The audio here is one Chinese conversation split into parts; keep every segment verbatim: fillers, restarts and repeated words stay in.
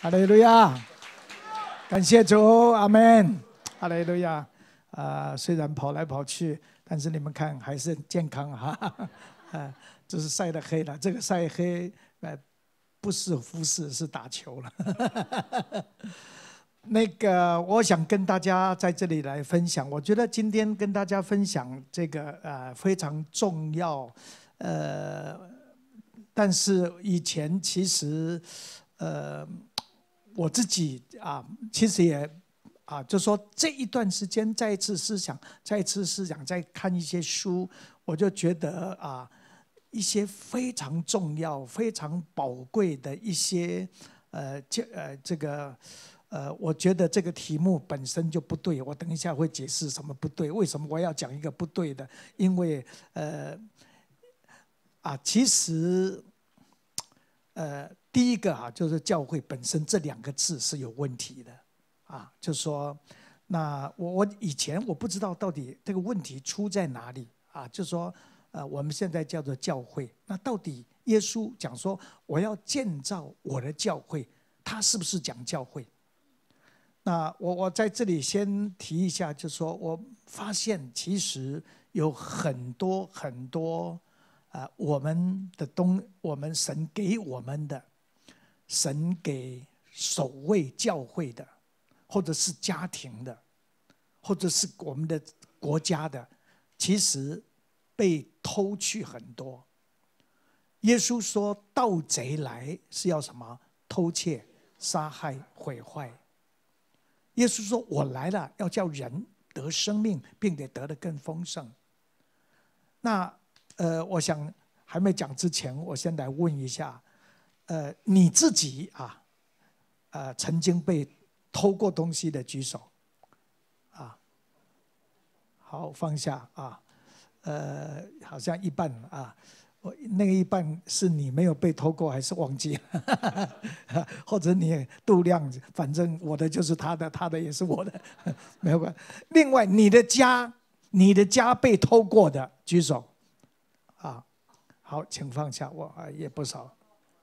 哈利路亚！感谢主，阿们，哈利路亚！啊、呃，虽然跑来跑去，但是你们看还是很健康哈。啊，这是晒得黑了，这个晒黑，呃，不是服侍，是打球了。那个，我想跟大家在这里来分享。我觉得今天跟大家分享这个呃非常重要，呃，但是以前其实呃我自己啊，其实也啊，就说这一段时间再一次思想，再一次思想，再看一些书，我就觉得啊，一些非常重要、非常宝贵的一些呃这呃这个。呃，我觉得这个题目本身就不对，我等一下会解释什么不对，为什么我要讲一个不对的？因为呃，啊，其实，呃，第一个哈、啊，就是教会本身这两个字是有问题的，啊，就是说，那我我以前我不知道到底这个问题出在哪里啊，就是说，呃，我们现在叫做教会，那到底耶稣讲说我要建造我的教会，他是不是讲教会？那我我在这里先提一下，就是说我发现其实有很多很多啊、呃，我们的东，我们神给我们的，神给守卫教会的，或者是家庭的，或者是我们的国家的，其实被偷去很多。耶稣说，盗贼来是要什么？偷窃、杀害、毁坏。耶稣说：“我来了，要叫人得生命，并且得得更丰盛。”那呃，我想还没讲之前，我先来问一下，呃，你自己啊，呃，曾经被偷过东西的举手，啊，好，放下啊，呃，好像一半啊。我那个一半是你没有被偷过，还是忘记了？或者你度量，反正我的就是他的，他的也是我的，没有关系。另外，你的家，你的家被偷过的，举手。啊，好，请放下，我也不少。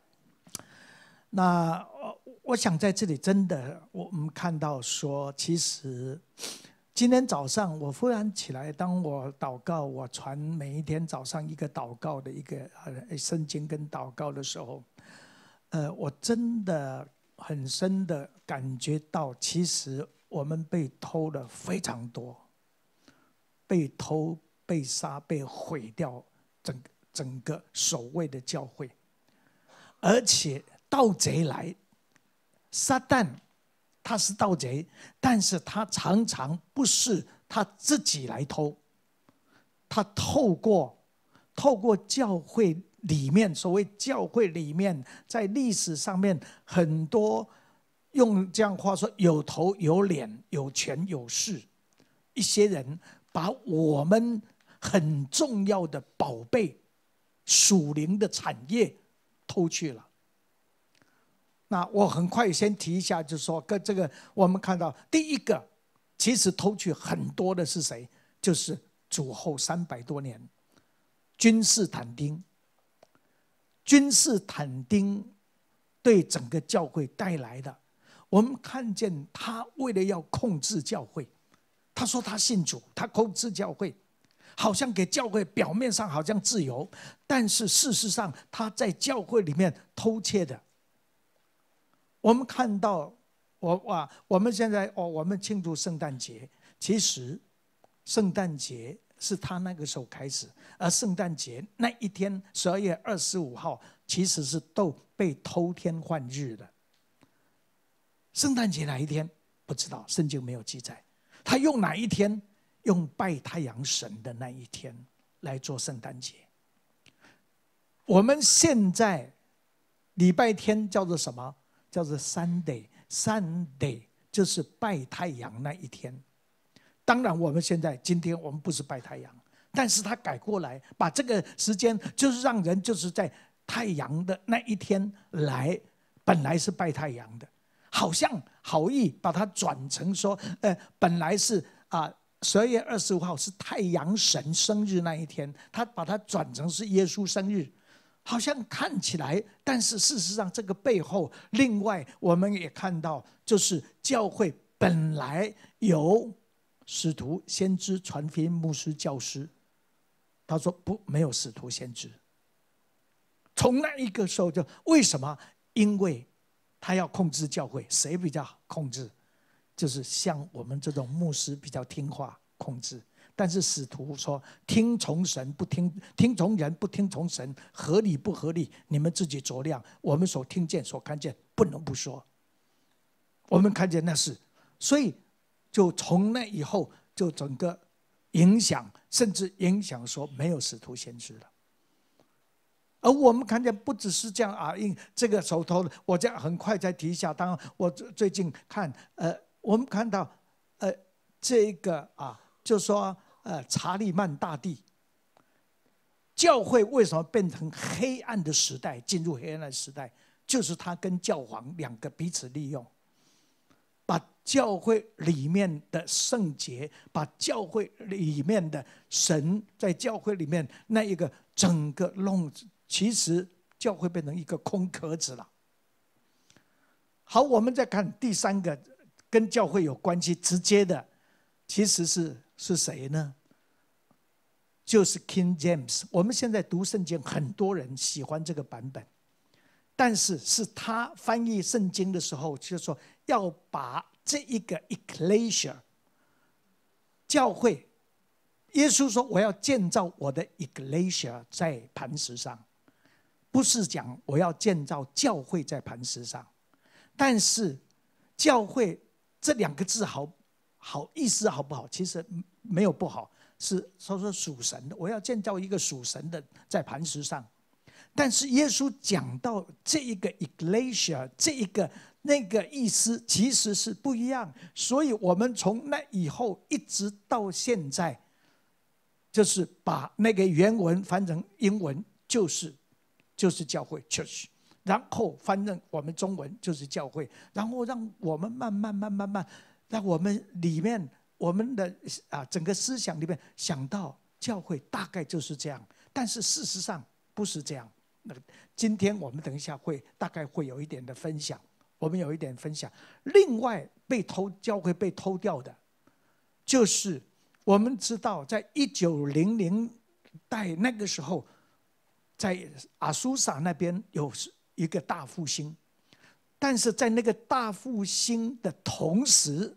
那我想在这里真的，我们看到说，其实。今天早上我忽然起来，当我祷告，我传每一天早上一个祷告的一个呃圣经跟祷告的时候，呃，我真的很深的感觉到，其实我们被偷了非常多，被偷、被杀、被毁掉整整个守卫的教会，而且盗贼来，撒旦。他是盗贼，但是他常常不是他自己来偷，他透过透过教会里面，所谓教会里面，在历史上面很多用这样话说，有头有脸、有权有势，一些人把我们很重要的宝贝、属灵的产业偷去了。那我很快先提一下，就是说，跟这个我们看到第一个，其实偷去很多的是谁？就是主后三百多年，君士坦丁。君士坦丁对整个教会带来的，我们看见他为了要控制教会，他说他信主，他控制教会，好像给教会表面上好像自由，但是事实上他在教会里面偷窃的。我们看到，我哇，我们现在哦，我们庆祝圣诞节。其实，圣诞节是他那个时候开始，而圣诞节那一天，十二月二十五号，其实是都被偷天换日的。圣诞节哪一天不知道，圣经没有记载。他用哪一天？用拜太阳神的那一天来做圣诞节。我们现在礼拜天叫做什么？叫做 Sunday， Sunday 就是拜太阳那一天。当然，我们现在今天我们不是拜太阳，但是他改过来，把这个时间就是让人就是在太阳的那一天来，本来是拜太阳的，好像好意把它转成说，呃，本来是啊十二月二十五号是太阳神生日那一天，他把它转成是耶稣生日。 好像看起来，但是事实上这个背后，另外我们也看到，就是教会本来有使徒、先知、传福音、牧师、教师。他说不，没有使徒先知。从那一个时候就为什么？因为他要控制教会，谁比较控制？就是像我们这种牧师比较听话控制。但是使徒说听从神不听，听从人不听从神，合理不合理？你们自己酌量。我们所听见、所看见，不能不说。我们看见那是，所以就从那以后，就整个影响，甚至影响说没有使徒先知了。而我们看见不只是这样啊，因这个手头，我这样很快再提一下。当然，我最近看，呃，我们看到，呃，这个啊，就说呃，查理曼大帝，教会为什么变成黑暗的时代，进入黑暗的时代，就是他跟教皇两个彼此利用，把教会里面的圣洁，把教会里面的神，在教会里面那一个整个弄。其实教会变成一个空壳子了。好，我们再看第三个跟教会有关系直接的，其实是是谁呢？就是 King James。我们现在读圣经，很多人喜欢这个版本，但是是他翻译圣经的时候，就是说要把这一个 ecclesia 教会，耶稣说我要建造我的 ecclesia 在磐石上。不是讲我要建造教会在磐石上，但是教会这两个字好好意思好不好？其实没有不好，是说说属神的，我要建造一个属神的在磐石上。但是耶稣讲到这一个 ecclesia 这一个那个意思其实是不一样，所以我们从那以后一直到现在，就是把那个原文翻成英文就是。就是教会 church， 然后翻译我们中文就是教会，然后让我们慢慢慢慢慢，让我们里面我们的啊整个思想里面想到教会大概就是这样，但是事实上不是这样。那今天我们等一下会大概会有一点的分享，我们有一点分享。另外被偷教会被偷掉的，就是我们知道在一九零零代那个时候。在阿苏萨那边有一个大复兴，但是在那个大复兴的同时，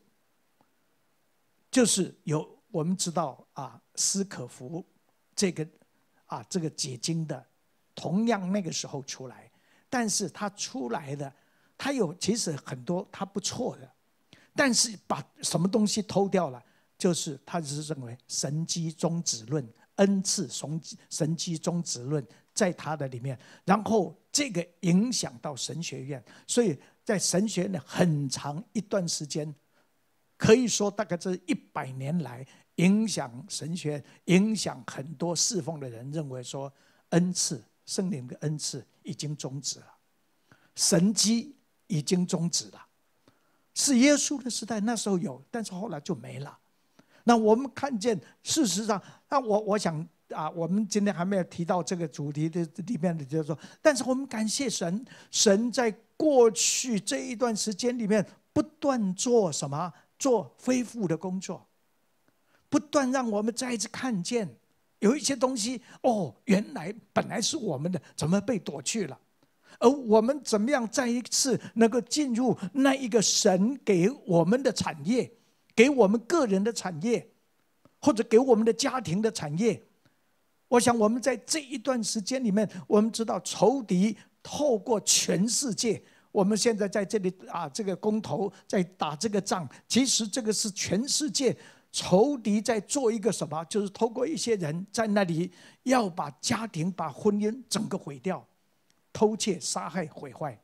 就是有我们知道啊，斯可夫这个啊这个解经的，同样那个时候出来，但是他出来的，他有其实很多他不错的，但是把什么东西偷掉了，就是他只是认为神机宗旨论、恩赐神机宗旨论。在他的里面，然后这个影响到神学院，所以在神学院很长一段时间，可以说大概这一百年来，影响神学，影响很多侍奉的人认为说，恩赐圣灵的恩赐已经终止了，神迹已经终止了，是耶稣的时代那时候有，但是后来就没了。那我们看见，事实上，那我我想。啊，我们今天还没有提到这个主题的里面的，就是说，但是我们感谢神，神在过去这一段时间里面不断做什么？做恢复的工作，不断让我们再一次看见有一些东西，哦，原来本来是我们的，怎么被夺去了？而我们怎么样再一次能够进入那一个神给我们的产业，给我们个人的产业，或者给我们的家庭的产业？我想我们在这一段时间里面，我们知道仇敌透过全世界，我们现在在这里啊，这个公投在打这个仗，其实这个是全世界仇敌在做一个什么？就是透过一些人在那里要把家庭、把婚姻整个毁掉，偷窃、杀害、毁坏。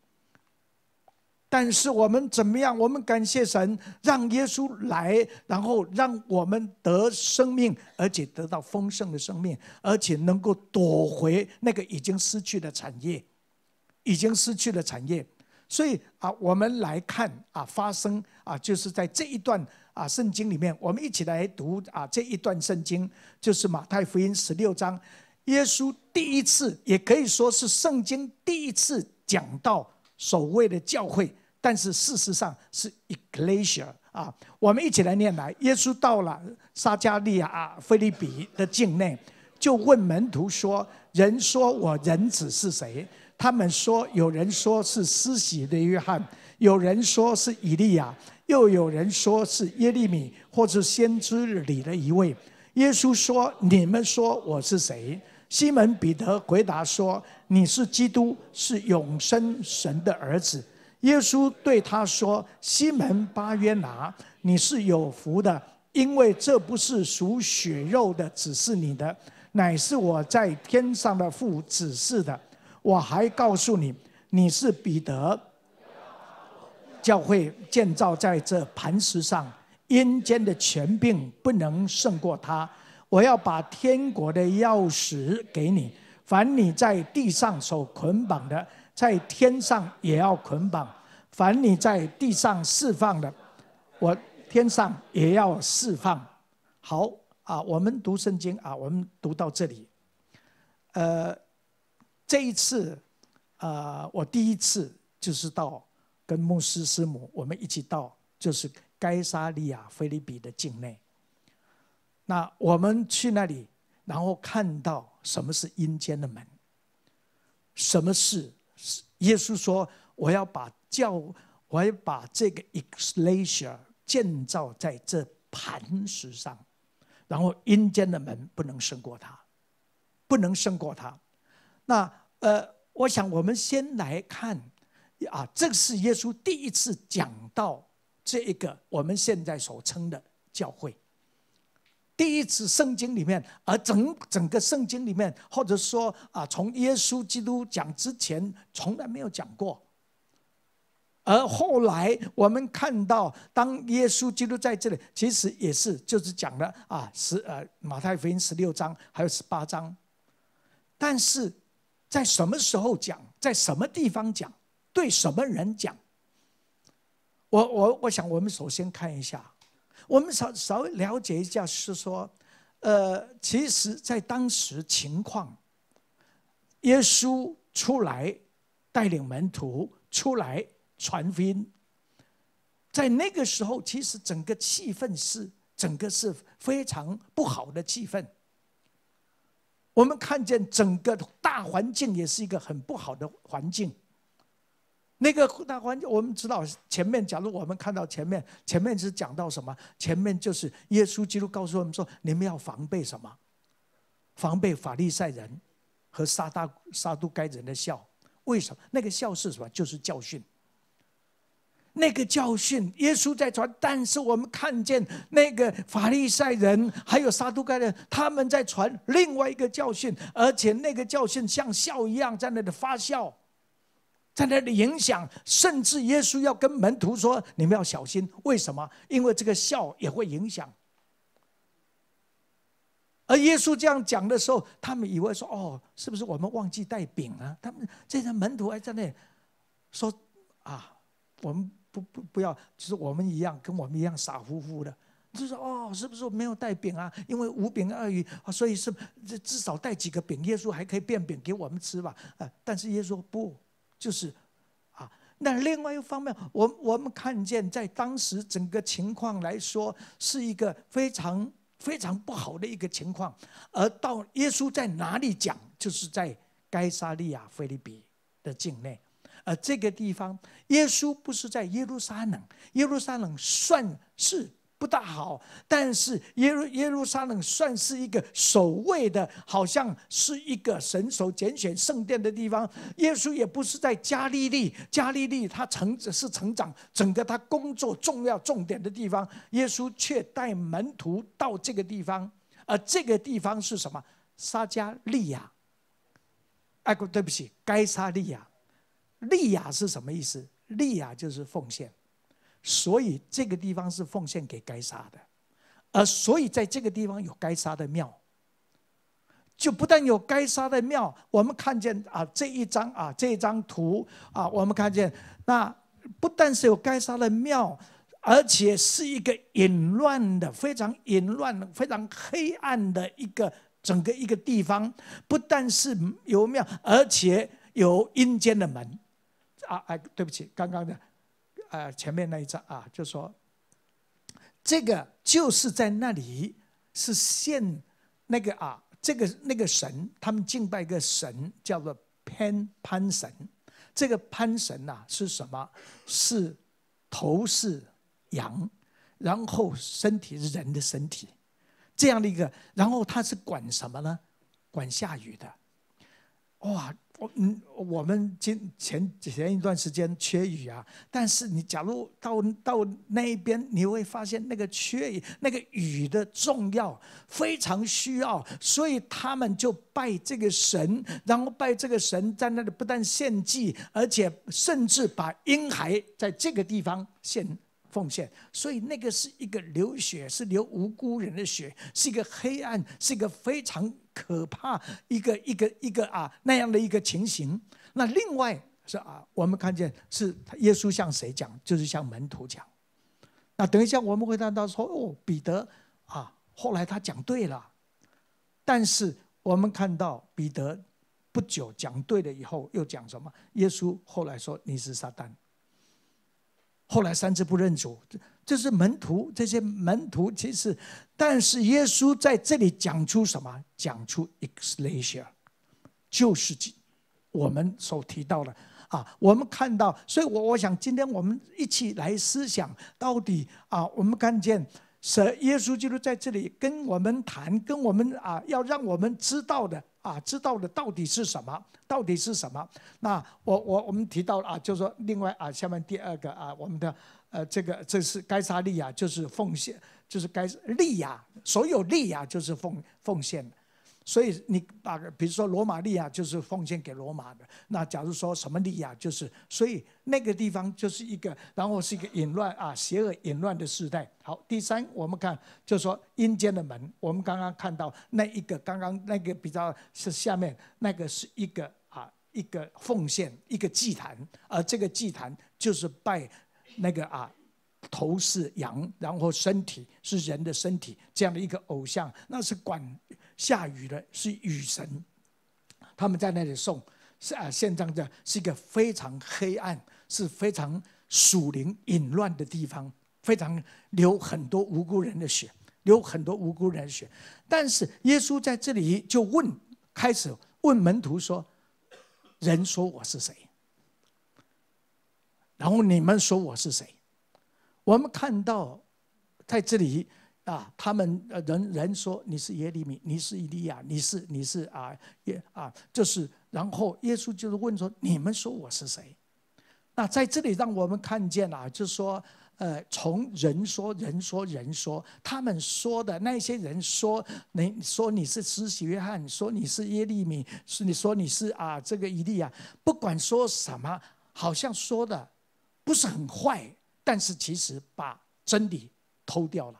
但是我们怎么样？我们感谢神，让耶稣来，然后让我们得生命，而且得到丰盛的生命，而且能够夺回那个已经失去的产业，已经失去的产业。所以啊，我们来看啊，发生啊，就是在这一段啊圣经里面，我们一起来读啊这一段圣经，就是马太福音十六章。 耶稣第一次，也可以说是圣经第一次讲到所谓的教会，但是事实上是 ecclesia 啊。我们一起来念来。耶稣到了撒迦利亚腓立比的境内，就问门徒说：“人说我人子是谁？”他们说：“有人说是施洗的约翰，有人说是以利亚，又有人说是耶利米，或是先知里的一位。”耶稣说：“你们说我是谁？”西门彼得回答说：“你是基督，是永生神的儿子。”耶稣对他说：“西门巴约拿，你是有福的，因为这不是属血肉的指示你的，乃是我在天上的父指示的。我还告诉你，你是彼得，教会建造在这磐石上，阴间的权柄不能胜过他。我要把天国的钥匙给你，凡你在地上所捆绑的，在天上也要捆绑；凡你在地上释放的，我天上也要释放。”好啊，我们读圣经啊，我们读到这里。呃，这一次，呃，我第一次就是到跟牧师师母我们一起到，就是该撒利亚腓立比的境内。那我们去那里，然后看到什么是阴间的门，什么是耶稣说我要把教，我要把这个 ecclesia 建造在这磐石上，然后阴间的门不能胜过它，不能胜过它。那呃，我想我们先来看啊，这是耶稣第一次讲到这一个我们现在所称的教会。第一次圣经里面，而整整个圣经里面，或者说啊，从耶稣基督讲之前，从来没有讲过。而后来我们看到，当耶稣基督在这里，其实也是就是讲了啊，十呃马太福音十六章还有十八章，但是在什么时候讲，在什么地方讲，对什么人讲？我我我想，我们首先看一下。我们稍稍微了解一下，是说，呃，其实，在当时情况，耶稣出来带领门徒出来传福音，在那个时候，其实整个气氛是整个是非常不好的气氛。我们看见整个大环境也是一个很不好的环境。那个大环境，我们知道前面，假如我们看到前面，前面是讲到什么？前面就是耶稣基督告诉我们说，你们要防备什么？防备法利赛人和撒大撒都该人的笑。为什么？那个笑是什么？就是教训。那个教训，耶稣在传，但是我们看见那个法利赛人还有撒都该人，他们在传另外一个教训，而且那个教训像笑一样在那里发酵。在那里影响，甚至耶稣要跟门徒说：“你们要小心。”为什么？因为这个笑也会影响。而耶稣这样讲的时候，他们以为说：“哦，是不是我们忘记带饼啊？”他们这些门徒还在那里说：“啊，我们不不不要，就是我们一样，跟我们一样傻乎乎的。”就说：“哦，是不是我没有带饼啊？因为五饼二鱼，所以是至少带几个饼，耶稣还可以变饼给我们吃吧？”啊，但是耶稣不。就是啊，那另外一方面，我我们看见在当时整个情况来说，是一个非常非常不好的一个情况。而到耶稣在哪里讲，就是在该撒利亚腓立比的境内。而这个地方，耶稣不是在耶路撒冷，耶路撒冷算是不大好，但是耶路耶路撒冷算是一个守卫的，好像是一个神所拣选圣殿的地方。耶稣也不是在加利利，加利利他成是成长整个他工作重要重点的地方，耶稣却带门徒到这个地方，而这个地方是什么？撒迦利亚。哎，对不起，该撒利亚。利亚是什么意思？利亚就是奉献。所以这个地方是奉献给该撒的，而所以在这个地方有该撒的庙，就不但有该撒的庙，我们看见啊这一张啊这一张图啊，我们看见那不但是有该撒的庙，而且是一个淫乱的、非常淫乱、非常黑暗的一个整个一个地方不但是有庙，而且有阴间的门。啊啊，对不起，刚刚的，呃，前面那一章啊，就说这个就是在那里是现那个啊，这个那个神，他们敬拜一个神叫做潘潘神。这个潘神呐、啊、是什么？是头是羊，然后身体是人的身体，这样的一个，然后他是管什么呢？管下雨的。哇，我嗯，我们今前前一段时间缺雨啊，但是你假如到到那一边，你会发现那个缺雨，那个雨的重要，非常需要，所以他们就拜这个神，然后拜这个神在那里不但献祭，而且甚至把婴孩在这个地方献奉献，所以那个是一个流血，是流无辜人的血，是一个黑暗，是一个非常可怕一个一个一个啊那样的一个情形。那另外是啊，我们看见是耶稣向谁讲？就是向门徒讲。那等一下我们会看到说，哦，彼得啊，后来他讲对了，但是我们看到彼得不久讲对了以后，又讲什么？耶稣后来说你是撒旦。后来三次不认主，这是门徒，这些门徒其实，但是耶稣在这里讲出什么？讲出 Ecclesia， 就是我们所提到的啊。我们看到，所以我我想今天我们一起来思想，到底啊，我们看见神耶稣基督在这里跟我们谈，跟我们啊，要让我们知道的啊，知道的到底是什么？到底是什么？那我我我们提到啊，就是说另外啊，下面第二个啊，我们的呃这个这是该撒利亚，就是奉献，就是该利亚，所有利亚就是奉奉献。所以你把比如说罗马利亚就是奉献给罗马的，那假如说什么利亚就是，所以那个地方就是一个，然后是一个淫乱啊，邪恶淫乱的时代。好，第三我们看就是说阴间的门，我们刚刚看到那一个，刚刚那个比较是下面那个是一个啊一个奉献一个祭坛，而这个祭坛就是拜那个啊。头是羊，然后身体是人的身体，这样的一个偶像，那是管下雨的，是雨神。他们在那里送是啊献上的，是一个非常黑暗，是非常属灵淫乱的地方，非常流很多无辜人的血，流很多无辜人的血。但是耶稣在这里就问，开始问门徒说：“人说我是谁？然后你们说我是谁？”我们看到，在这里啊，他们人人说你是耶利米，你是以利亚，你是你是啊耶啊，就是，然后耶稣就是问说：你们说我是谁？那在这里让我们看见啊，就是说，呃，从人说人说人说，他们说的那些人说，你说你是施洗约翰，说你是耶利米，是你说你是啊这个以利亚，不管说什么，好像说的不是很坏。但是其实把真理偷掉了，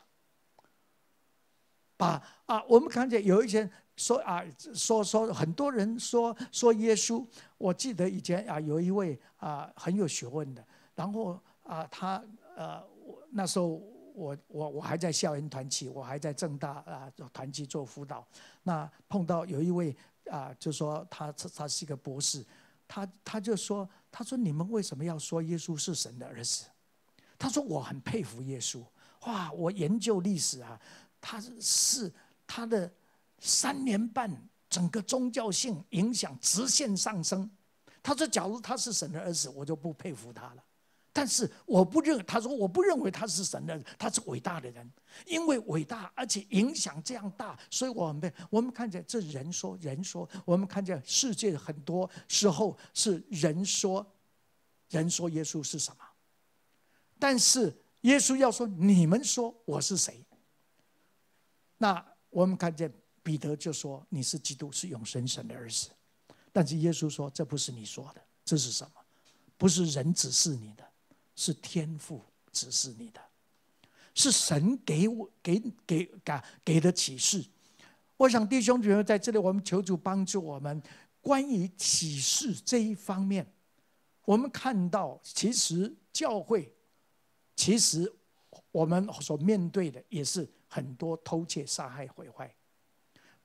把啊，我们看见有一些说啊，说说很多人说说耶稣，我记得以前啊有一位啊很有学问的，然后啊他呃那时候我我我还在校园团契，我还在政大啊团契做辅导，那碰到有一位啊就说他他是一个博士，他他就说他说你们为什么要说耶稣是神的儿子？他说：“我很佩服耶稣，哇！我研究历史啊，他是他的三年半，整个宗教性影响直线上升。他说，假如他是神的儿子，我就不佩服他了。但是我不认，他说我不认为他是神的，他是伟大的人，因为伟大而且影响这样大，所以我们我们看见这人说人说，我们看见世界很多时候是人说，人说耶稣是什么？”但是耶稣要说：“你们说我是谁？”那我们看见彼得就说：“你是基督，是永生神的儿子。”但是耶稣说：“这不是你说的，这是什么？不是人指示你的，是天父指示你的，是神给我给给给给的启示。”我想弟兄姐妹在这里，我们求主帮助我们，关于启示这一方面，我们看到其实教会。其实我们所面对的也是很多偷窃、杀害、毁坏，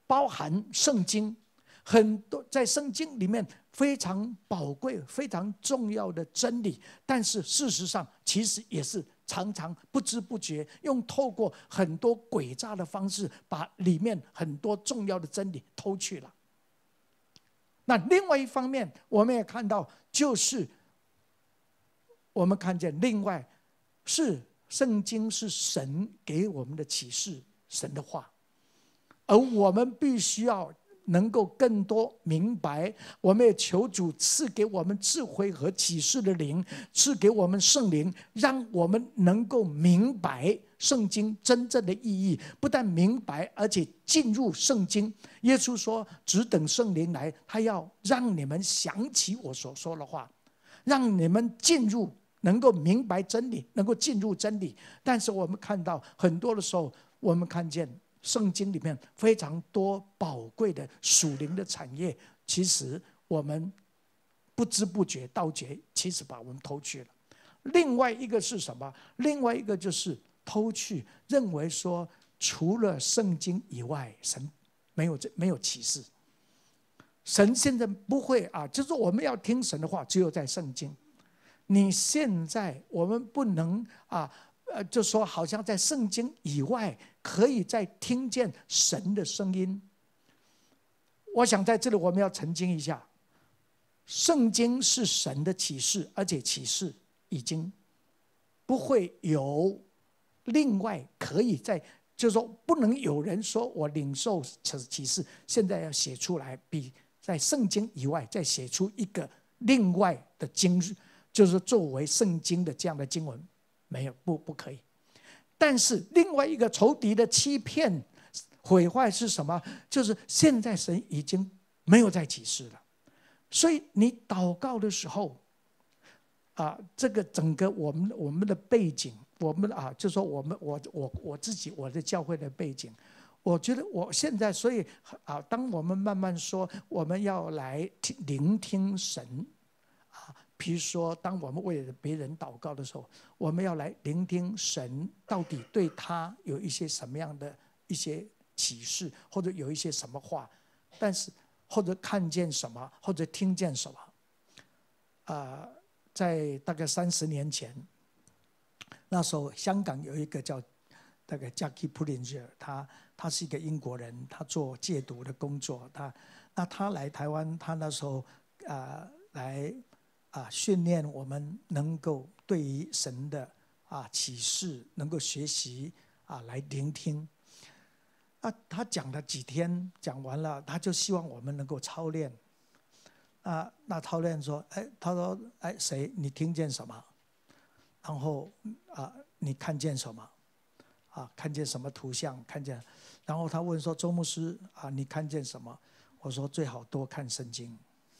包含圣经，很多在圣经里面非常宝贵、非常重要的真理，但是事实上其实也是常常不知不觉用透过很多诡诈的方式，把里面很多重要的真理偷去了。那另外一方面，我们也看到，就是我们看见另外是圣经是神给我们的启示，神的话，而我们必须要能够更多明白，我们也求主赐给我们智慧和启示的灵，赐给我们圣灵，让我们能够明白圣经真正的意义，不但明白，而且进入圣经。耶稣说只等圣灵来，他要让你们想起我所说的话，让你们进入，能够明白真理，能够进入真理。但是我们看到很多的时候，我们看见圣经里面非常多宝贵的属灵的产业，其实我们不知不觉盗掘，其实把我们偷去了。另外一个是什么？另外一个就是偷去，认为说除了圣经以外，神没有没有启示。神现在不会啊，就是我们要听神的话，只有在圣经。你现在我们不能啊。呃，就说好像在圣经以外，可以再听见神的声音。我想在这里我们要澄清一下，圣经是神的启示，而且启示已经不会有另外可以再，就是说不能有人说我领受启示，现在要写出来，比在圣经以外再写出一个另外的经，就是作为圣经的这样的经文。没有，不不可以。但是另外一个仇敌的欺骗、毁坏是什么？就是现在神已经没有再启示了，所以你祷告的时候，啊，这个整个我们我们的背景，我们啊，就说我们我我我自己我的教会的背景，我觉得我现在所以啊，当我们慢慢说我们要来聆听神。比如说，当我们为了别人祷告的时候，我们要来聆听神到底对他有一些什么样的一些启示，或者有一些什么话，但是或者看见什么，或者听见什么。啊、呃，在大概三十年前，那时候香港有一个叫那个 Jackie Pullinger， 他他是一个英国人，他做戒毒的工作，他那他来台湾，他那时候啊、呃、来。啊，训练我们能够对于神的啊启示能够学习啊来聆听。啊，他讲了几天，讲完了，他就希望我们能够操练。啊，那操练说，哎，他说，哎，谁？你听见什么？然后啊，你看见什么？啊，看见什么图像？看见？然后他问说，周牧师啊，你看见什么？我说最好多看圣经。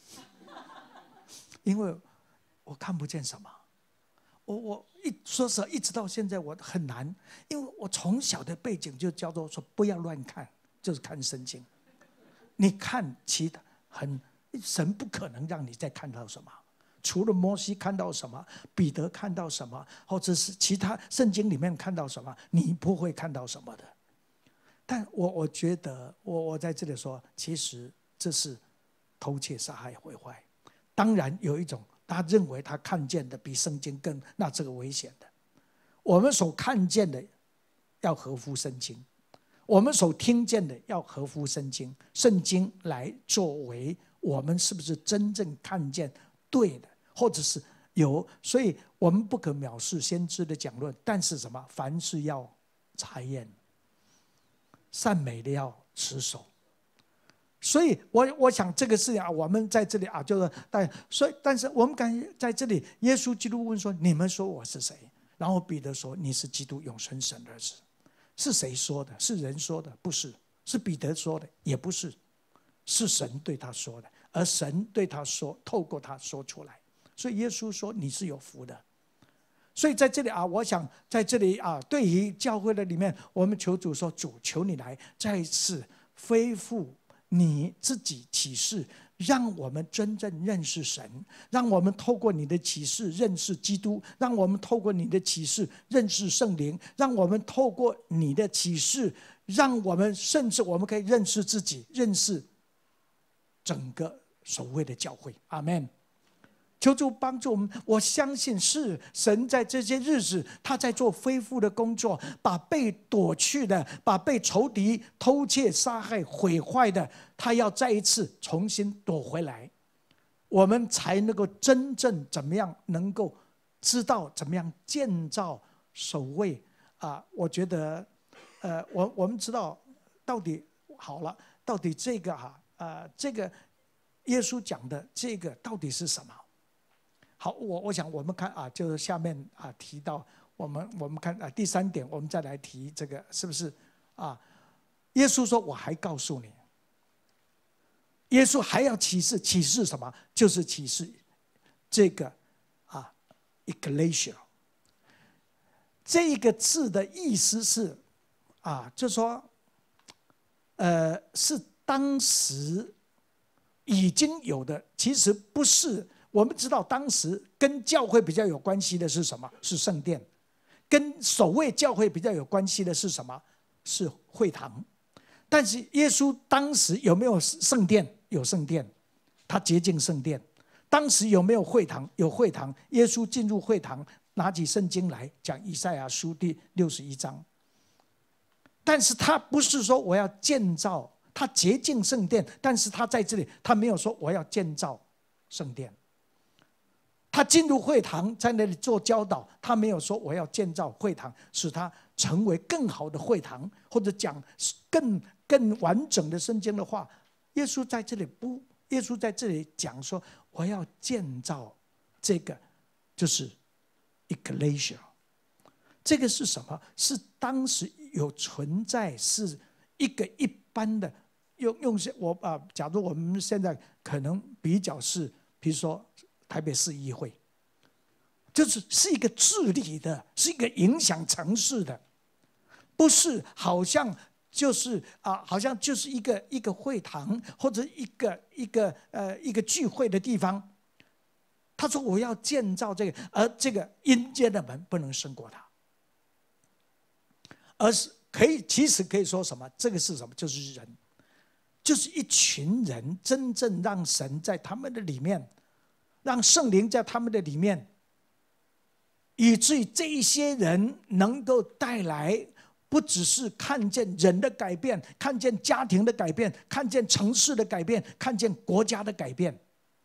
因为我看不见什么，我我一说实话，一直到现在我很难，因为我从小的背景就叫做说不要乱看，就是看圣经。你看其他很神不可能让你再看到什么，除了摩西看到什么，彼得看到什么，或者是其他圣经里面看到什么，你不会看到什么的。但我我觉得，我我在这里说，其实这是偷窃、杀害、毁坏。当然有一种他认为他看见的比圣经更，那这个危险的。我们所看见的要合乎圣经，我们所听见的要合乎圣经，圣经来作为我们是不是真正看见对的，或者是有，所以我们不可藐视先知的讲论，但是什么？凡事要查验，善美的要持守。所以我我想这个事情啊，我们在这里啊，就是但所以但是我们感觉在这里，耶稣基督问说：“你们说我是谁？”然后彼得说：“你是基督，永生神的儿子。”是谁说的？是人说的？不是。是彼得说的？也不是。是神对他说的，而神对他说，透过他说出来。所以耶稣说：“你是有福的。”所以在这里啊，我想在这里啊，对于教会的里面，我们求主说：“主，求你来再一次恢复。”你自己启示，让我们真正认识神，让我们透过你的启示认识基督，让我们透过你的启示认识圣灵，让我们透过你的启示让我们甚至我们可以认识自己，认识整个所谓的教会。阿们。求主帮助我们，我相信是神在这些日子，他在做恢复的工作，把被夺去的，把被仇敌偷窃、杀害、毁坏的，他要再一次重新夺回来，我们才能够真正怎么样，能够知道怎么样建造守卫啊！我觉得，呃，我我们知道到底好了，到底这个哈、啊，呃，这个耶稣讲的这个到底是什么？好，我我想我们看啊，就是下面啊提到我们我们看啊第三点，我们再来提这个是不是啊？耶稣说：“我还告诉你，耶稣还要启示，启示什么？就是启示这个啊 ，ecclesia 这个字的意思是啊，就说呃是当时已经有的，其实不是。”我们知道，当时跟教会比较有关系的是什么？是圣殿。跟守卫教会比较有关系的是什么？是会堂。但是耶稣当时有没有圣殿？有圣殿，他洁净圣殿。当时有没有会堂？有会堂。耶稣进入会堂，拿起圣经来讲以赛亚书第六十一章。但是他不是说我要建造，他洁净圣殿，但是他在这里，他没有说我要建造圣殿。他进入会堂，在那里做教导，他没有说我要建造会堂，使它成为更好的会堂，或者讲更更完整的圣经的话。耶稣在这里不，耶稣在这里讲说，我要建造这个，就是 ecclesia。这个是什么？是当时有存在，是一个一般的用用我啊，假如我们现在可能比较是，比如说。台北市议会，就是是一个治理的，是一个影响城市的，不是好像就是啊，好像就是一个一个会堂或者一个一个呃一个聚会的地方。他说我要建造这个，而这个阴间的门不能胜过他，而是可以，其实可以说什么？这个是什么？就是人，就是一群人，真正让神在他们的里面。让圣灵在他们的里面，以至于这一些人能够带来，不只是看见人的改变，看见家庭的改变，看见城市的改变，看见国家的改变。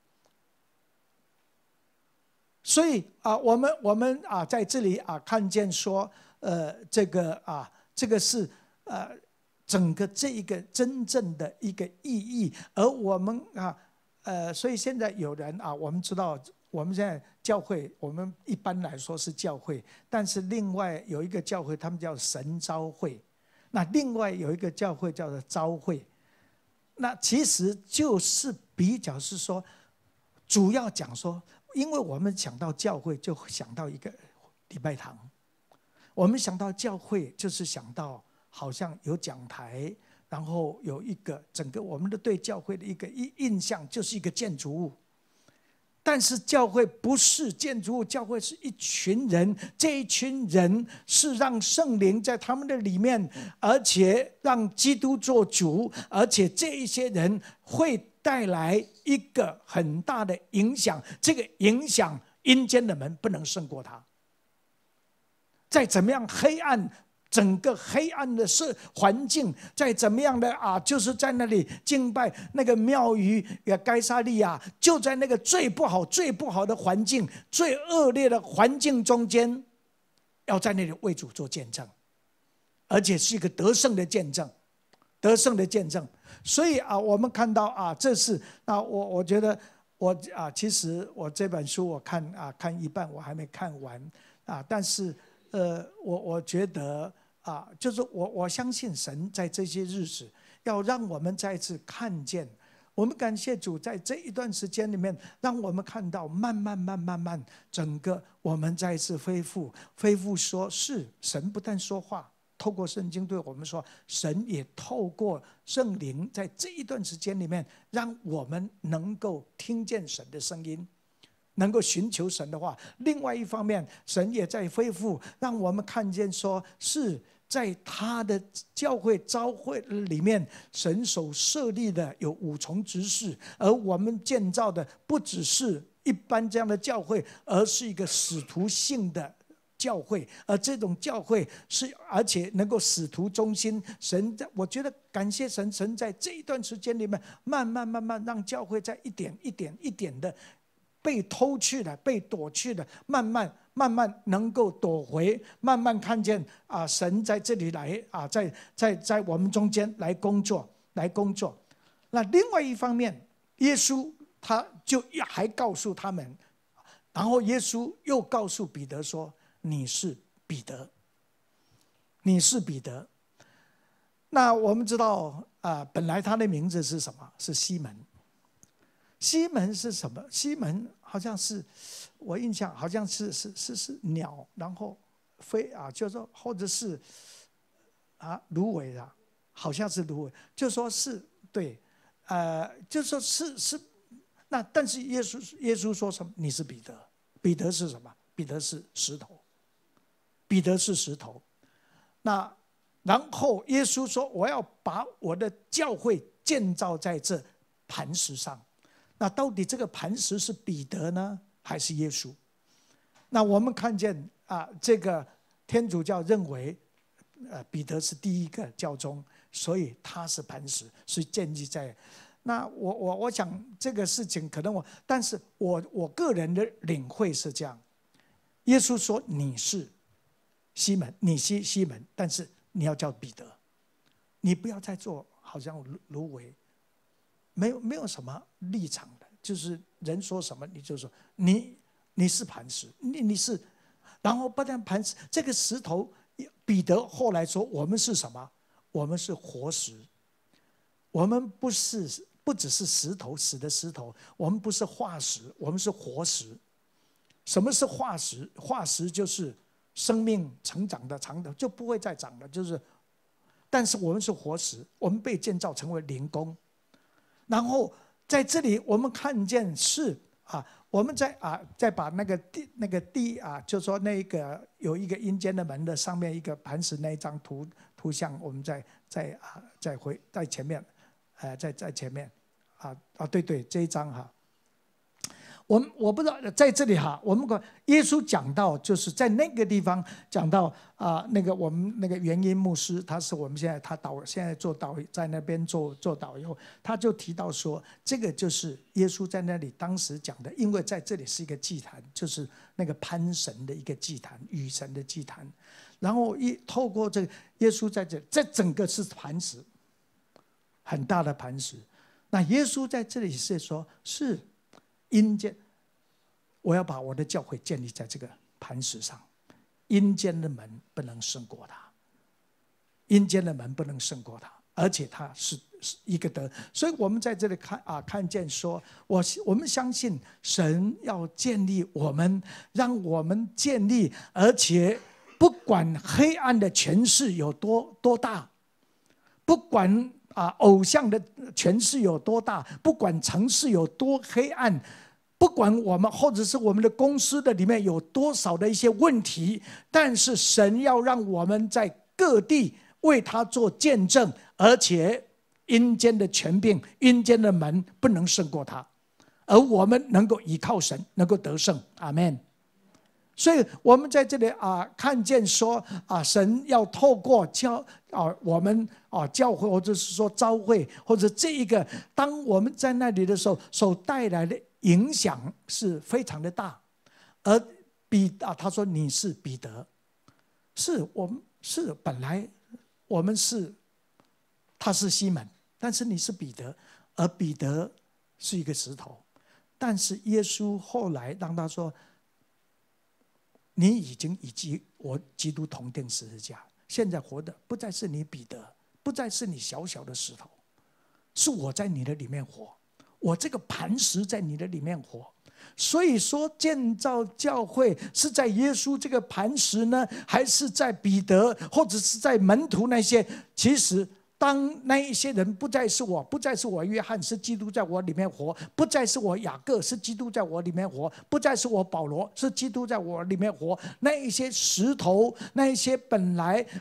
所以啊，我们我们啊，在这里啊，看见说，呃，这个啊，这个是呃，整个这一个真正的一个意义，而我们啊。呃，所以现在有人啊，我们知道，我们现在教会，我们一般来说是教会，但是另外有一个教会，他们叫神召会，那另外有一个教会叫做召会，那其实就是比较是说，主要讲说，因为我们想到教会，就想到一个礼拜堂，我们想到教会，就是想到好像有讲台。然后有一个整个我们的对教会的一个印象就是一个建筑物，但是教会不是建筑物，教会是一群人，这一群人是让圣灵在他们的里面，而且让基督做主，而且这一些人会带来一个很大的影响，这个影响阴间的门不能胜过他，再怎么样黑暗。整个黑暗的社环境，再怎么样的啊，就是在那里敬拜那个庙宇该撒利亚，就在那个最不好、最不好的环境、最恶劣的环境中间，要在那里为主做见证，而且是一个得胜的见证，得胜的见证。所以啊，我们看到啊，这是啊，我我觉得我啊，其实我这本书我看啊，看一半我还没看完啊，但是呃，我我觉得。啊，就是我我相信神在这些日子要让我们再次看见，我们感谢主在这一段时间里面，让我们看到慢慢慢慢慢整个我们再次恢复恢复说是神不但说话，透过圣经对我们说，神也透过圣灵在这一段时间里面，让我们能够听见神的声音。能够寻求神的话，另外一方面，神也在恢复，让我们看见说是在他的教会召会里面，神所设立的有五重职事，而我们建造的不只是一般这样的教会，而是一个使徒性的教会。而这种教会是，而且能够使徒中心。神在，我觉得感谢神，神在这一段时间里面，慢慢慢慢让教会在一点一点一点的被偷去了，被夺去了，慢慢慢慢能够夺回，慢慢看见啊，神在这里来啊，在在在我们中间来工作，来工作。那另外一方面，耶稣他就还告诉他们，然后耶稣又告诉彼得说：“你是彼得，你是彼得。”那我们知道啊，本来他的名字是什么？是西门。西门是什么？西门好像是，我印象好像是是是是鸟，然后飞啊，就说或者是啊芦苇啊，好像是芦苇，就说是对，呃，就说是是，那但是耶稣耶稣说什么？你是彼得，彼得是什么？彼得是石头，彼得是石头。那然后耶稣说：“我要把我的教会建造在这磐石上。”那到底这个磐石是彼得呢，还是耶稣？那我们看见啊，这个天主教认为，呃，彼得是第一个教宗，所以他是磐石，是建立在。那我我我想这个事情可能我，但是我我个人的领会是这样：耶稣说你是西门，你是西门，但是你要叫彼得，你不要再做好像芦苇。没有没有什么立场的，就是人说什么你就说你你是磐石，你你是，然后不但磐石，这个石头，彼得后来说我们是什么？我们是活石，我们不是不只是石头，死的石头，我们不是化石，我们是活石。什么是化石？化石就是生命成长的长的就不会再长了，就是，但是我们是活石，我们被建造成为灵宫。然后在这里，我们看见是啊，我们在啊，再把那个地那个地啊，就说那个有一个阴间的门的上面一个磐石那一张图图像，我们再再啊再回在前面，呃，在在前面啊啊对对这一张哈。我们我不知道在这里哈，我们耶稣讲到就是在那个地方讲到啊、呃，那个我们那个元音牧师，他是我们现在他导现在做导在那边做做导游，他就提到说，这个就是耶稣在那里当时讲的，因为在这里是一个祭坛，就是那个潘神的一个祭坛，雨神的祭坛，然后一透过这个耶稣在这，这整个是磐石，很大的磐石。那耶稣在这里是说，是。阴间，我要把我的教会建立在这个磐石上，阴间的门不能胜过它，阴间的门不能胜过它，而且它是一个德。所以我们在这里看啊，看见说，我我们相信神要建立我们，让我们建立，而且不管黑暗的权势有多多大，不管啊偶像的权势有多大，不管城市有多黑暗。不管我们或者是我们的公司的里面有多少的一些问题，但是神要让我们在各地为他做见证，而且阴间的权柄、阴间的门不能胜过他，而我们能够依靠神，能够得胜。阿们。所以我们在这里啊，看见说啊，神要透过教啊我们啊教会，或者是说召会，或者这一个，当我们在那里的时候，所带来的影响是非常的大。而彼啊，他说你是彼得，是我们是本来我们是他是西门，但是你是彼得，而彼得是一个石头，但是耶稣后来让他说。你已经与基我基督同定十字架，现在活的不再是你彼得，不再是你小小的石头，是我在你的里面活，我这个磐石在你的里面活。所以说建造教会是在耶稣这个磐石呢，还是在彼得，或者是在门徒那些？其实当那一些人不再是我，不再是我约翰，是基督在我里面活；不再是我雅各，是基督在我里面活；不再是我保罗，是基督在我里面活。那一些石头，那一些本来啊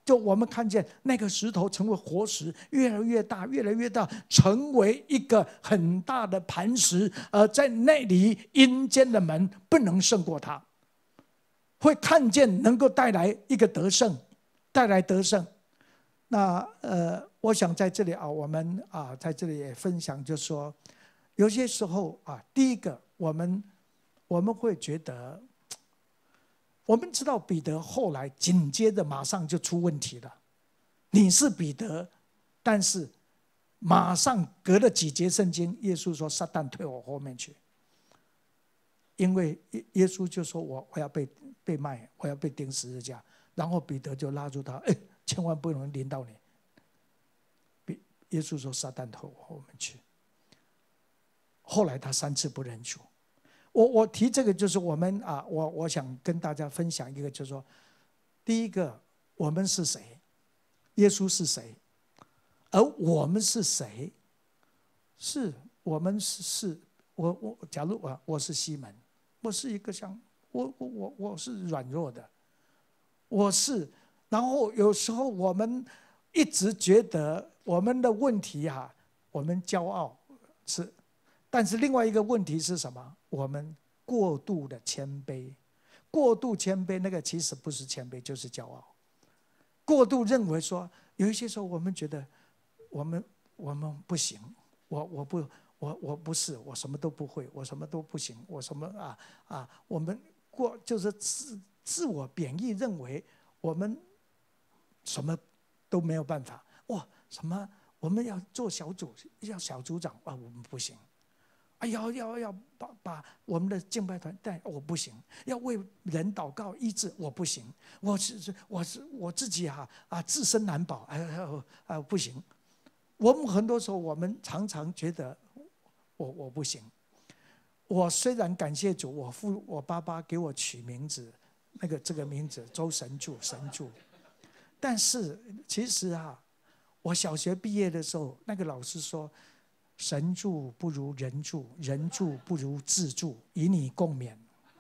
就我们看见那个石头成为活石，越来越大，越来越大，成为一个很大的磐石。而在那里，阴间的门不能胜过它，会看见能够带来一个得胜，带来得胜。那呃，我想在这里啊，我们啊在这里也分享，就是说，有些时候啊，第一个，我们我们会觉得。我们知道彼得后来紧接着马上就出问题了。你是彼得，但是马上隔了几节圣经，耶稣说：“撒旦退我后面去。”因为耶稣就说我我要被被卖，我要被钉十字架。然后彼得就拉住他：“哎，千万不能临到你。”耶稣说：“撒旦退我后面去。”后来他三次不认主。我我提这个就是我们啊，我我想跟大家分享一个，就是说，第一个，我们是谁？耶稣是谁？而我们是谁？是我们是是，我我假如我我是西门，我是一个像我我我我是软弱的，我是，然后有时候我们一直觉得我们的问题哈、啊，我们骄傲是。但是另外一个问题是什么？我们过度的谦卑，过度谦卑那个其实不是谦卑，就是骄傲。过度认为说，有一些时候我们觉得我们我们不行，我我不我我不是，我什么都不会，我什么都不行，我什么啊啊，我们过就是自自我贬义，认为我们什么都没有办法。哇，什么我们要做小组，要小组长啊，我们不行。哎，要要要把把我们的敬拜团带，我不行；要为人祷告医治，我不行。我是我是我自己啊啊，自身难保，哎哎哎，不行。我们很多时候，我们常常觉得我我不行。我虽然感谢主，我父我爸爸给我取名字，那个这个名字周神助神助，但是其实啊，我小学毕业的时候，那个老师说。神助不如人助，人助不如自助，与你共勉。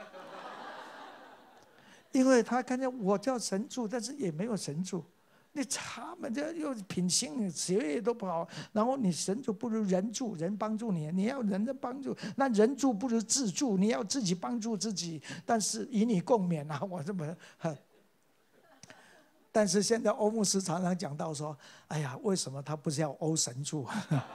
因为他看见我叫神助，但是也没有神助。你他们这又品行学业都不好，然后你神助不如人助，人帮助你，你要人的帮助，那人助不如自助，你要自己帮助自己。但是与你共勉啊，我这么。但是现在欧牧师常常讲到说，哎呀，为什么他不是要欧神助？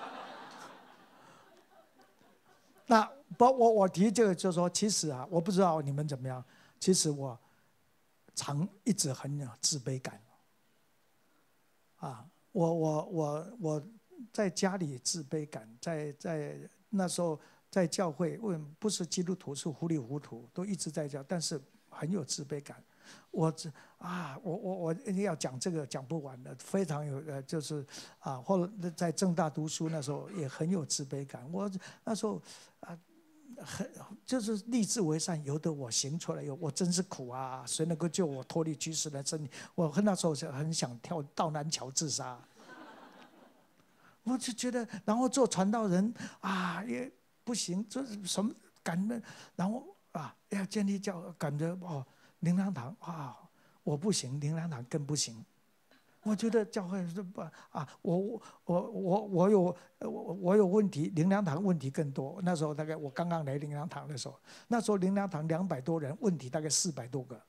那不，我我提这个就是说，其实啊，我不知道你们怎么样。其实我常一直很有自卑感。啊，我我我我在家里自卑感，在在那时候在教会，为不是基督徒是糊里糊涂，都一直在教，但是很有自卑感。我这啊，我我我要讲这个讲不完的，非常有呃，就是啊，或者在政大读书那时候也很有自卑感。我那时候啊，很就是立志为善，由得我行出来，有我真是苦啊！谁能够救我脱离居士的真理？我那时候很想跳到南桥自杀。我就觉得，然后做传道人啊也不行，就是什么感觉，然后啊要建立教，感觉哦。灵粮堂啊，我不行，灵粮堂更不行。我觉得教会是不啊，我我我我我有我我有问题，灵粮堂问题更多。那时候大概我刚刚来灵粮堂的时候，那时候灵粮堂两百多人，问题大概四百多个。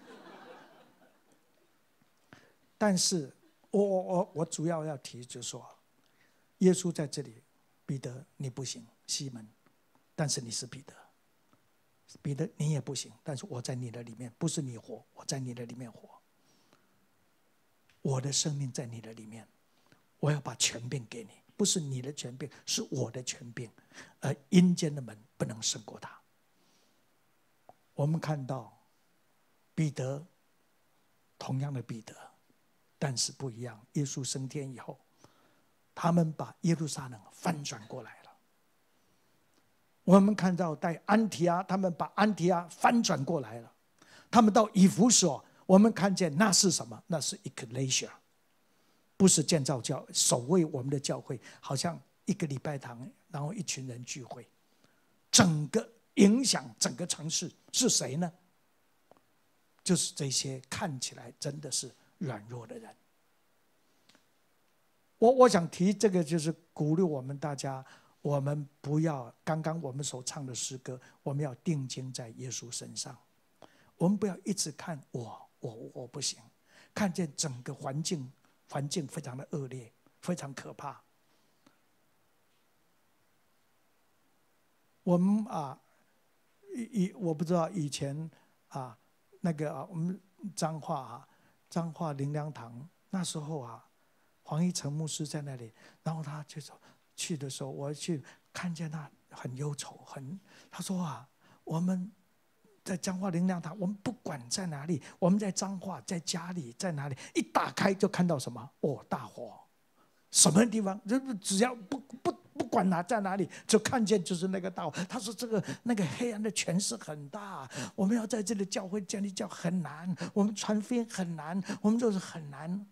但是我我我我主要要提就是说，耶稣在这里，彼得你不行，西门，但是你是彼得。彼得，你也不行，但是我在你的里面，不是你活，我在你的里面活。我的生命在你的里面，我要把权柄给你，不是你的权柄，是我的权柄。而阴间的门不能胜过他。我们看到彼得，同样的彼得，但是不一样。耶稣升天以后，他们把耶路撒冷翻转过来了。我们看到在安提阿，他们把安提阿翻转过来了。他们到以弗所，我们看见那是什么？那是 ecclesia， 不是建造教，守卫我们的教会，好像一个礼拜堂，然后一群人聚会，整个影响整个城市是谁呢？就是这些看起来真的是软弱的人。我我想提这个，就是鼓励我们大家，我们不要刚刚我们所唱的诗歌，我们要定睛在耶稣身上。我们不要一直看我我我不行，看见整个环境环境非常的恶劣，非常可怕。我们啊，以我不知道以前啊，那个啊，我们彰化啊，彰化灵粮堂那时候啊。黄一成牧师在那里，然后他就说去的时候，我去看见他很忧愁，很他说啊，我们在彰化灵粮堂，我们不管在哪里，我们在彰化，在家里，在哪里，一打开就看到什么哦，大火，什么地方，就只要不不不管哪在哪里，就看见就是那个大火。他说这个那个黑暗的权势很大，我们要在这里教会建立教很难，我们传福音很难，我们就是很难。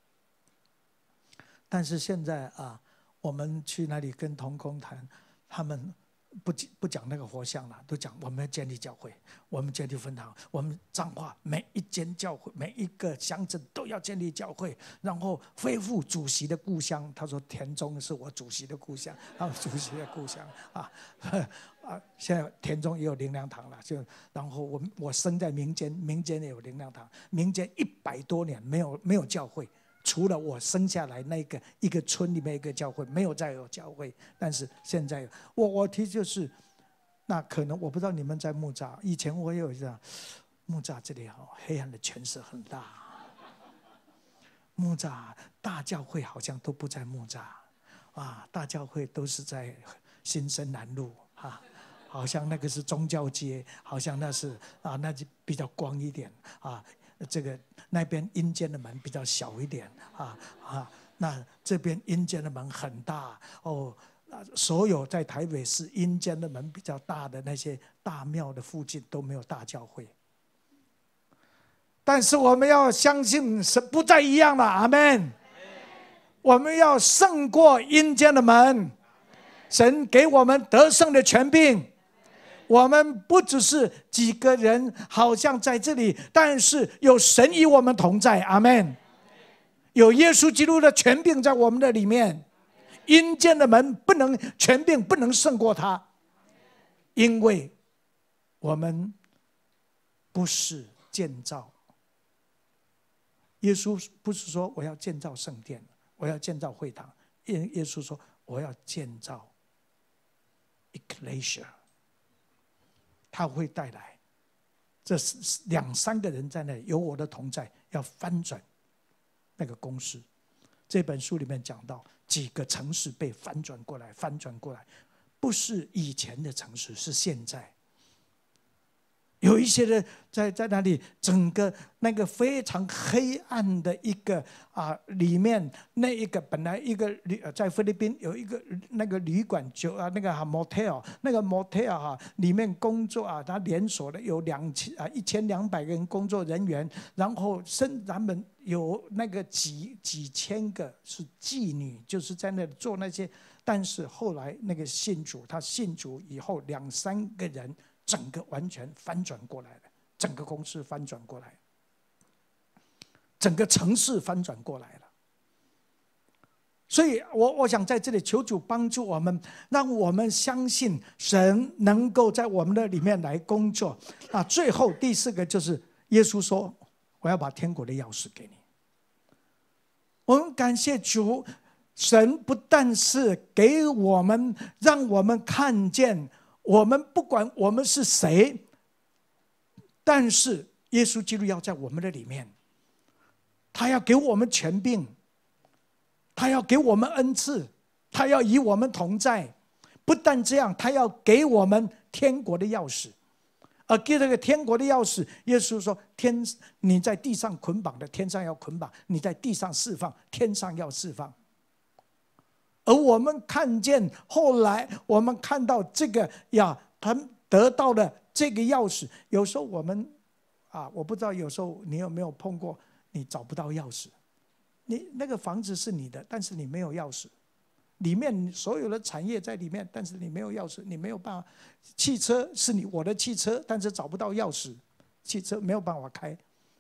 但是现在啊，我们去那里跟同工谈，他们不不讲那个活像了，都讲我们要建立教会，我们建立分堂，我们彰化每一间教会、每一个乡镇都要建立教会，然后恢复主席的故乡。他说田中是我主席的故乡，啊，主席的故乡啊啊！现在田中也有灵粮堂了，就然后我我生在民间，民间也有灵粮堂，民间一百多年没有没有教会。除了我生下来那个一个村里面一个教会，没有再有教会。但是现在我我提就是，那可能我不知道你们在木栅，以前我也有这样，木栅这里哈黑暗的权势很大。木栅大教会好像都不在木栅，啊，大教会都是在新生南路啊，好像那个是宗教街，好像那是啊，那就比较光一点啊。这个那边阴间的门比较小一点啊啊，那这边阴间的门很大哦。所有在台北市阴间的门比较大的那些大庙的附近都没有大教会。但是我们要相信是不再一样了，阿们。我们要胜过阴间的门，神给我们得胜的权柄。我们不只是几个人好像在这里，但是有神与我们同在，阿们。有耶稣基督的权柄在我们的里面，阴间的门不能，权柄不能胜过他，因为我们不是建造。耶稣不是说我要建造圣殿，我要建造会堂，耶稣说我要建造 ecclesia。他会带来，这两三个人在那里，有我的同在，要翻转那个公司。这本书里面讲到几个城市被翻转过来，翻转过来，不是以前的城市，是现在。有一些人在在那里，整个那个非常黑暗的一个啊，里面那一个本来一个旅在菲律宾有一个那个旅馆酒啊，那个 motel 那个 motel 哈，里面工作啊，他连锁的有两千啊一千两百个人工作人员，然后生他们有那个几几千个是妓女，就是在那里做那些，但是后来那个信主，他信主以后两三个人。整个完全翻转过来了，整个公司翻转过来，整个城市翻转过来了。所以我我想在这里求主帮助我们，让我们相信神能够在我们的里面来工作。啊，最后第四个就是耶稣说：“我要把天国的钥匙给你。”我们感谢主，神不但是给我们，让我们看见。我们不管我们是谁，但是耶稣基督要在我们的里面，他要给我们权柄，他要给我们恩赐，他要与我们同在。不但这样，他要给我们天国的钥匙。而给这个天国的钥匙，耶稣说：“天，你在地上捆绑的，天上要捆绑；你在地上释放，天上要释放。”而我们看见，后来我们看到这个呀，他得到了这个钥匙。有时候我们啊，我不知道有时候你有没有碰过，你找不到钥匙，你那个房子是你的，但是你没有钥匙，里面所有的产业在里面，但是你没有钥匙，你没有办法。汽车是你我的汽车，但是找不到钥匙，汽车没有办法开。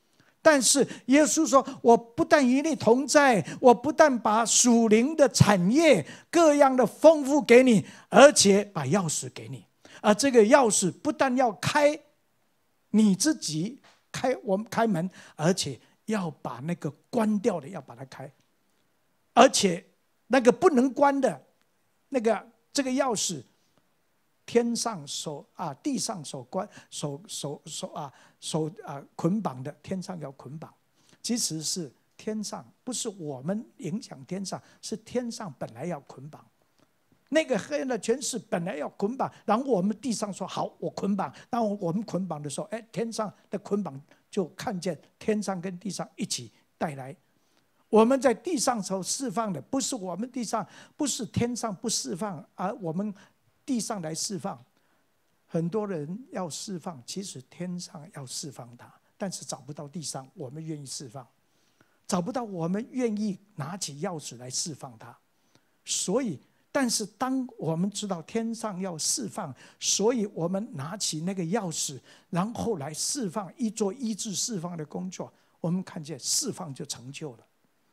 但是耶稣说，我不但与你同在，我不但把属灵的产业各样的丰富给你，而且把钥匙给你。而这个钥匙不但要开你自己，开我们开门，而且要把那个关掉的要把它开，而且那个不能关的那个这个钥匙，天上手啊，地上手关手手手啊手啊捆绑的，天上要捆绑。其实是天上，不是我们影响天上，是天上本来要捆绑。那个黑暗的权势本来要捆绑，然后我们地上说好，我捆绑。当我们捆绑的时候，哎，天上的捆绑就看见天上跟地上一起带来。我们在地上所释放的，不是我们地上，不是天上不释放，而我们地上来释放。很多人要释放，其实天上要释放它，但是找不到地上我们愿意释放，找不到我们愿意拿起钥匙来释放它。所以但是当我们知道天上要释放，所以我们拿起那个钥匙，然后来释放，一做医治释放的工作，我们看见释放就成就了。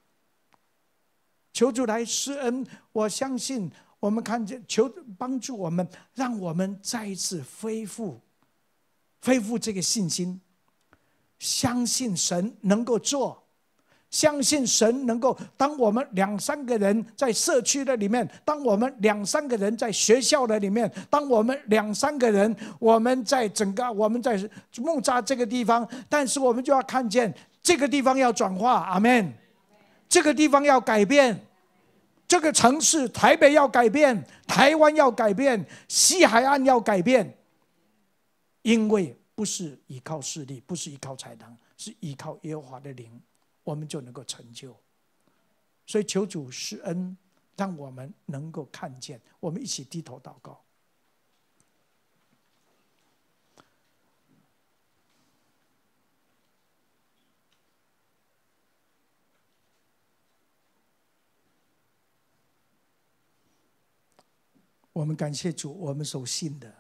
求主来施恩，我相信我们看见求帮助我们，让我们再一次恢复恢复这个信心，相信神能够做，相信神能够。当我们两三个人在社区的里面，当我们两三个人在学校的里面，当我们两三个人我们在整个我们在木栅这个地方，但是我们就要看见这个地方要转化，阿们。这个地方要改变，这个城市台北要改变，台湾要改变，西海岸要改变，因为不是依靠势力，不是依靠才能，是依靠耶和华的灵，我们就能够成就。所以求主施恩，让我们能够看见。我们一起低头祷告。我们感谢主，我们所信的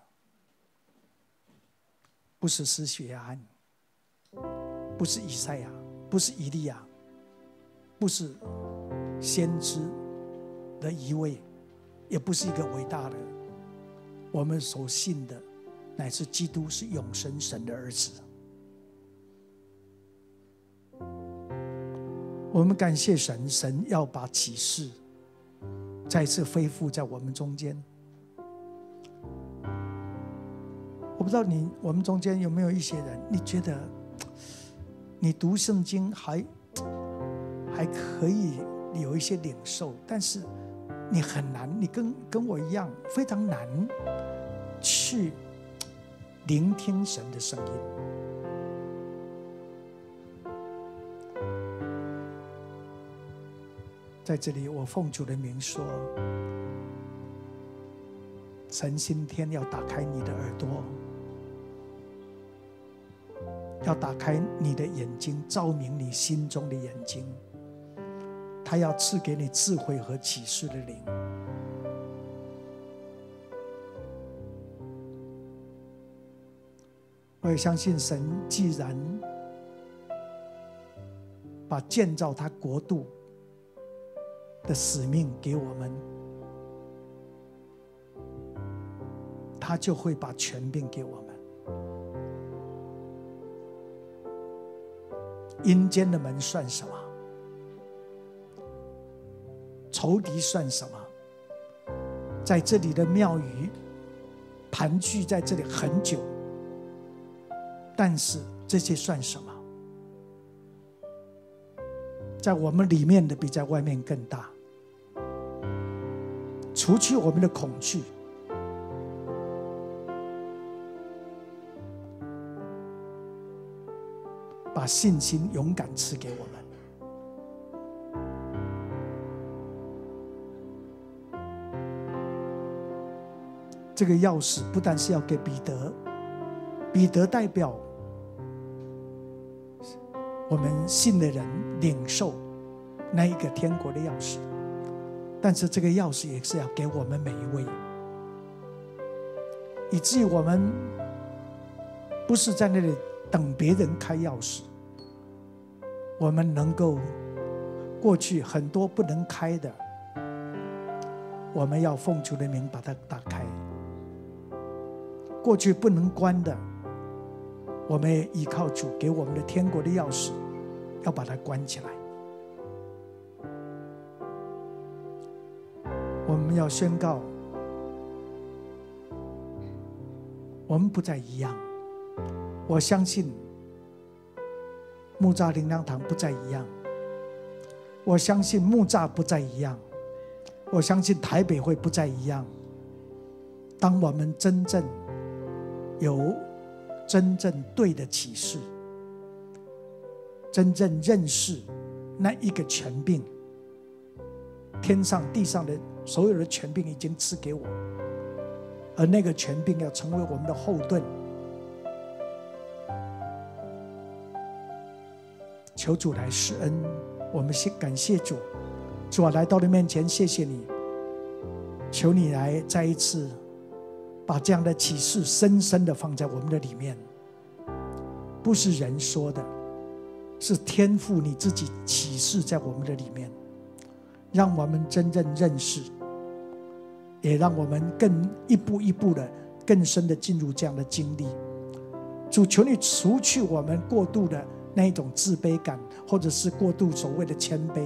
不是施洗约翰，不是以赛亚，不是以利亚，不是先知的一位，也不是一个伟大的。我们所信的乃是基督是永生神的儿子。我们感谢神，神要把启示再次恢复在我们中间。我不知道你我们中间有没有一些人，你觉得你读圣经还还可以有一些领受，但是你很难，你跟跟我一样非常难去聆听神的声音。在这里我奉主的名说，神今天要打开你的耳朵，要打开你的眼睛，照明你心中的眼睛。他要赐给你智慧和启示的灵。我也相信神既然把建造他国度的使命给我们，他就会把权柄给我们。阴间的门算什么？仇敌算什么？在这里的庙宇盘踞在这里很久，但是这些算什么？在我们里面的比在外面更大。除去我们的恐惧，把信心勇敢赐给我们。这个钥匙不但是要给彼得，彼得代表我们信的人领受那一个天国的钥匙，但是这个钥匙也是要给我们每一位，以至于我们不是在那里等别人开钥匙， 我们能够过去很多不能开的，我们要奉主的名把它打开；过去不能关的，我们也依靠主给我们的天国的钥匙，要把它关起来。我们要宣告，我们不再一样。我相信木栅灵粮堂不再一样，我相信木栅不再一样，我相信台北会不再一样。当我们真正有真正对的启示，真正认识那一个权柄，天上地上的所有的权柄已经赐给我，而那个权柄要成为我们的后盾。求主来施恩，我们先感谢主。主啊，来到你面前，谢谢你，求你来再一次把这样的启示深深的放在我们的里面，不是人说的，是天父你自己启示在我们的里面，让我们真正认识，也让我们更一步一步的更深的进入这样的经历。主，求你除去我们过度的那一种自卑感，或者是过度所谓的谦卑，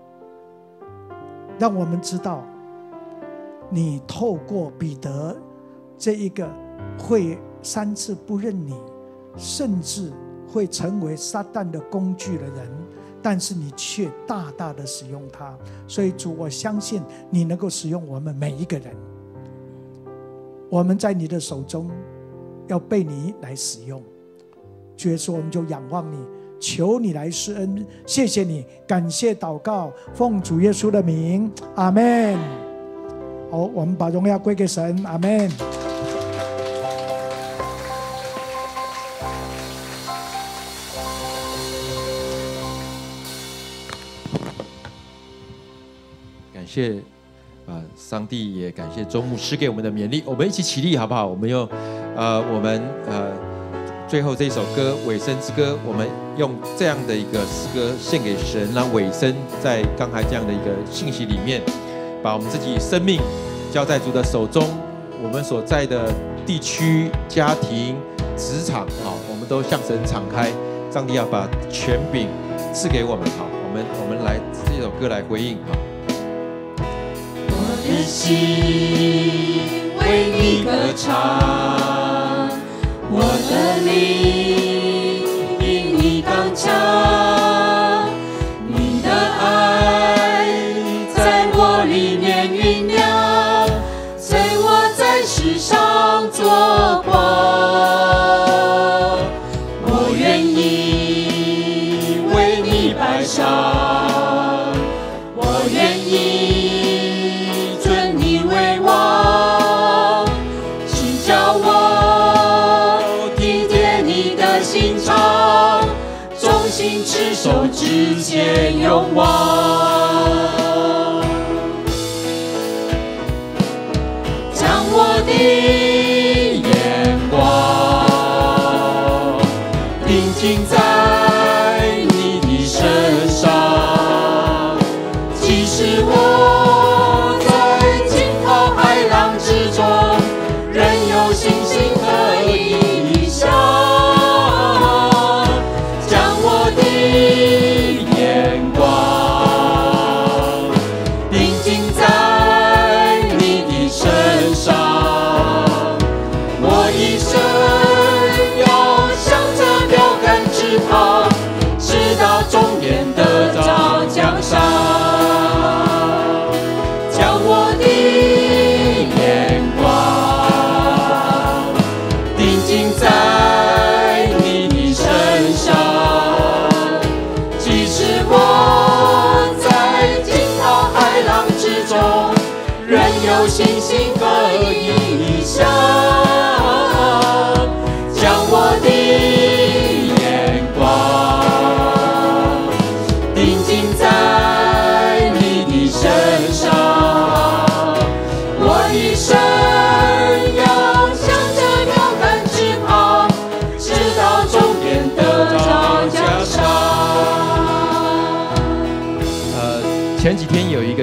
让我们知道你透过彼得这一个会三次不认你，甚至会成为撒旦的工具的人，但是你却大大的使用他。所以主，我相信你能够使用我们每一个人，我们在你的手中要被你来使用。主耶稣，我们就仰望你，求你来施恩。谢谢你，感谢祷告，奉主耶稣的名，阿们。好，我们把荣耀归给神，阿们。 感谢啊，上帝也感谢周牧师给我们的勉励。我们一起起立好不好？我们用呃，我们呃。最后这首歌尾声之歌，我们用这样的一个诗歌献给神，让尾声在刚才这样的一个信息里面，把我们自己生命交在主的手中，我们所在的地区、家庭、职场，好，我们都向神敞开，上帝要把权柄赐给我们。好，我们我们来这首歌来回应。好， 我的心为你歌唱。我的灵因你刚强，你的爱在我里面酝酿，随我在世上作光。我愿意为你摆上，我愿意尊你为王，请叫我心肠，忠心持守，直前勇往，将我的眼光定睛在你的身上，即使我在惊涛骇浪之中，仍有信心可以向。眼光定睛在你的身上，我一生要向着标杆直跑。